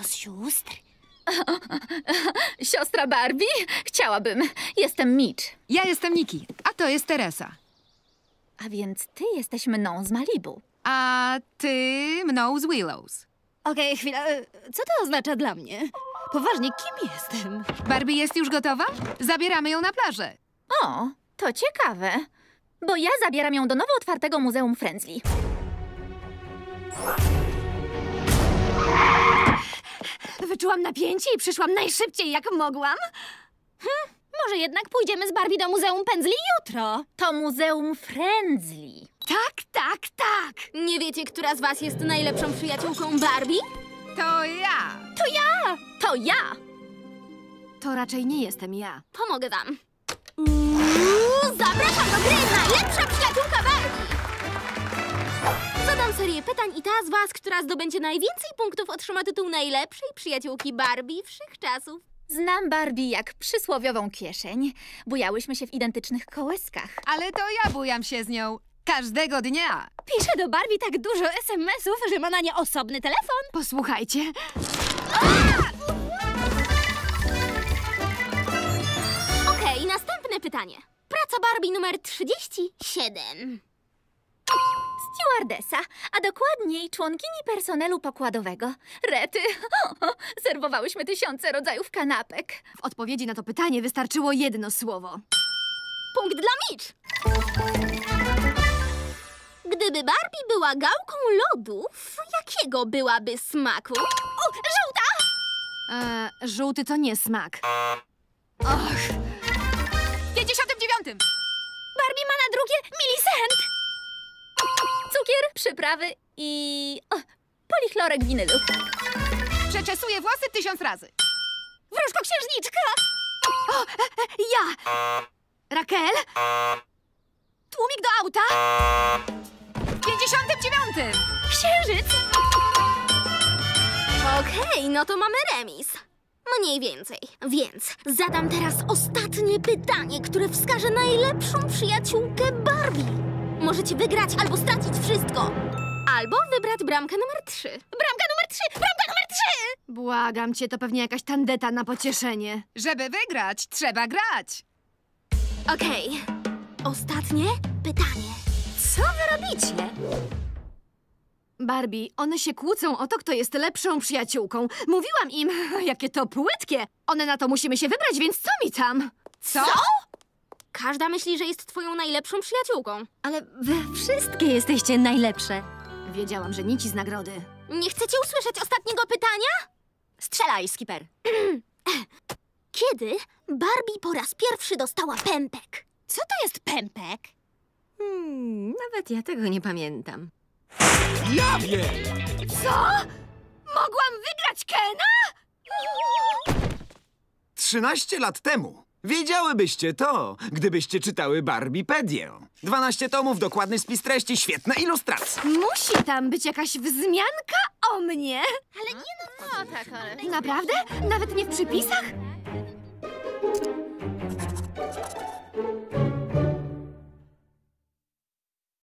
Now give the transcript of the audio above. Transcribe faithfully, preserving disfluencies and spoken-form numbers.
z sióstr. Siostra Barbie? Chciałabym. Jestem Mitch. Ja jestem Nikki, a to jest Teresa. A więc ty jesteś mną z Malibu. A ty mną z Willows. Okej, okay, chwila. Co to oznacza dla mnie? Poważnie, kim jestem? Barbie jest już gotowa? Zabieramy ją na plażę. O, to ciekawe. Bo ja zabieram ją do nowo otwartego Muzeum Friendly. Wyczułam napięcie i przyszłam najszybciej, jak mogłam. Hm, może jednak pójdziemy z Barbie do Muzeum Pędzli jutro. To Muzeum Friendly. Tak, tak, tak. Nie wiecie, która z was jest najlepszą przyjaciółką Barbie? To ja. To ja. To ja. To raczej nie jestem ja. Pomogę wam. Uuu, zapraszam do gry najlepsza przyjaciółka Barbie. Zadam serię pytań i ta z was, która zdobędzie najwięcej punktów, otrzyma tytuł najlepszej przyjaciółki Barbie wszechczasów. Znam Barbie jak przysłowiową kieszeń. Bujałyśmy się w identycznych kołyskach. Ale to ja bujam się z nią każdego dnia. Piszę do Barbie tak dużo es em esów, że ma na nie osobny telefon. Posłuchajcie. Okej, okay, następne pytanie. Praca Barbie numer trzydzieści siedem. Stewardesa, a dokładniej członkini personelu pokładowego. Rety, serwowałyśmy tysiące rodzajów kanapek. W odpowiedzi na to pytanie wystarczyło jedno słowo. Punkt dla Mitch. Gdyby Barbie była gałką lodów, jakiego byłaby smaku? O, żółta! E, żółty to nie smak. Och. W pięćdziesiątym dziewiątym. Barbie ma na drugie Millicent. Cukier, przyprawy i... O, polichlorek winylu. Przeczesuję włosy tysiąc razy. Wróżko-księżniczka! O, e, e, ja! Raquel? Tłumik do auta? W pięćdziesiątym dziewiątym. Księżyc! Okej, okay, no to mamy remis. Mniej więcej. Więc zadam teraz ostatnie pytanie, które wskaże najlepszą przyjaciółkę Barbie. Możecie wygrać albo stracić wszystko. Albo wybrać bramkę numer trzy. Bramka numer trzy! Bramka numer trzy! Błagam cię, to pewnie jakaś tandeta na pocieszenie. Żeby wygrać, trzeba grać. Okej. Okay. Ostatnie pytanie. Co wy robicie? Barbie, one się kłócą o to, kto jest lepszą przyjaciółką. Mówiłam im, jakie to płytkie. One na to musimy się wybrać, więc co mi tam? Co? Każda myśli, że jest twoją najlepszą przyjaciółką. Ale wy wszystkie jesteście najlepsze. Wiedziałam, że nici z nagrody. Nie chcecie usłyszeć ostatniego pytania? Strzelaj, Skipper. Kiedy Barbie po raz pierwszy dostała pępek? Co to jest pępek? Hmm, nawet ja tego nie pamiętam. Ja wiem! Co? Mogłam wygrać Kena? Trzynaście lat temu. Wiedziałybyście to, gdybyście czytały Barbipedię. Dwanaście tomów, dokładny spis treści, świetne ilustracje. Musi tam być jakaś wzmianka o mnie. Ale nie no, no tak, ale... Naprawdę? Nawet nie w przypisach?